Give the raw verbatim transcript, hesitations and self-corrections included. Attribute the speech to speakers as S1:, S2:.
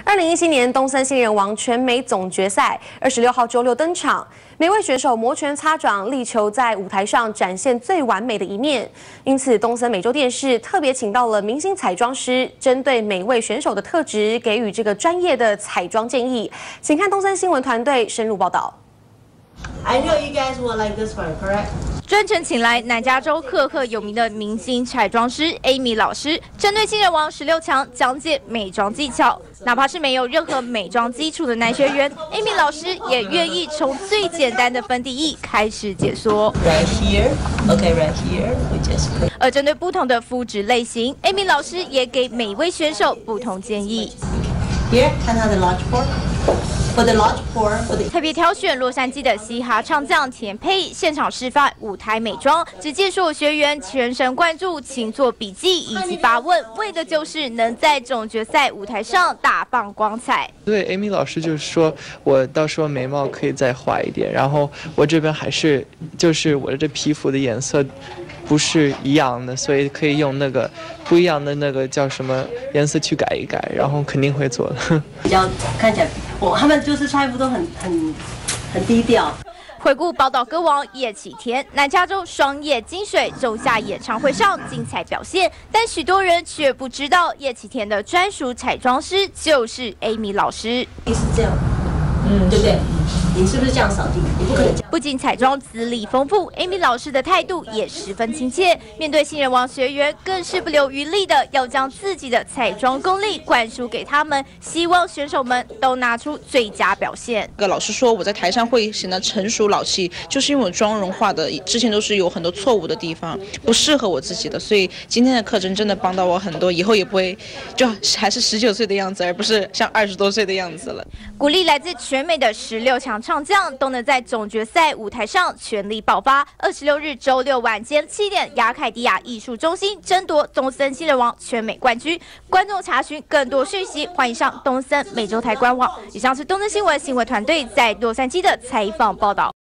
S1: 二零一七年东森新人王全美总决赛二十六号周六登场，每位选手摩拳擦掌，力求在舞台上展现最完美的一面。因此，东森美洲电视特别请到了明星彩妆师，针对每位选手的特质，给予这个专业的彩妆建议。请看东森新闻团队深入报道。
S2: I know you guys will like this one, correct?
S3: 专程请来南加州赫赫有名的明星彩妆师 Amy 老师，针对新人王十六强讲解美妆技巧。哪怕是没有任何美妆基础的男学员 ，Amy 老师也愿意从最简单的粉底液开始解说。
S2: Right here, okay, right here, we just put.
S3: 而针对不同的肤质类型 ，Amy 老师也给每位选手不同建议。
S2: Here, 看他的 large pore. For the large pore, for the
S3: 特别挑选洛杉矶的嘻哈唱将田佩，现场示范舞台美妆，只介绍学员全神贯注，勤做笔记以及发问，为的就是能在总决赛舞台上大放光彩。
S4: 对 Amy 老师就是说，我到时候眉毛可以再画一点，然后我这边还是就是我的这皮肤的颜色不是一样的，所以可以用那个不一样的那个叫什么颜色去改一改，然后肯定会做的。
S2: 比较看起来，我他们就是穿衣服都很很很低调。
S3: 回顾宝岛歌王叶启田，南加州双叶金水仲夏演唱会上精彩表现，但许多人却不知道叶启田的专属彩妆师就是 Amy 老师。
S2: 是这样，嗯，对不对？你是不是这样扫地？你不可能这样。
S3: 不仅彩妆资历丰富 ，Amy 老师的态度也十分亲切。面对新人王学员，更是不留余力的要将自己的彩妆功力灌输给他们，希望选手们都拿出最佳表现。
S5: 个老师说我在台上会显得成熟老气，就是因为我妆容化的之前都是有很多错误的地方，不适合我自己的，所以今天的课程真的帮到我很多，以后也不会就还是十九岁的样子，而不是像二十多岁的样子了。
S3: 鼓励来自全美的十六强唱将都能在总决赛舞台上全力爆发。二十六日周六晚间七点，亚凯迪亚艺术中心争夺东森新人王全美冠军。观众查询更多讯息，欢迎上东森美洲台官网。以上是东森新闻新闻团队在洛杉矶的采访报道。